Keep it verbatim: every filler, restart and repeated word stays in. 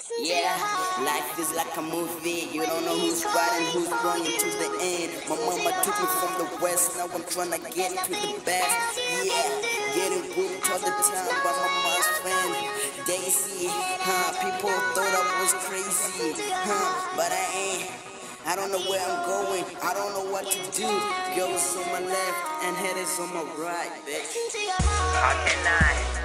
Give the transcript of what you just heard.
Yeah, life is like a movie. You don't know who's right and who's wrong to the end. My mama took me from the west, now I'm trying to get to the best. Yeah, getting whooped all the time by my mom's friend Daisy. Huh? People thought I was crazy, huh? But I ain't. I don't know where I'm going. I don't know what to do. Girls on my left and headers on my right, bitch. How can I?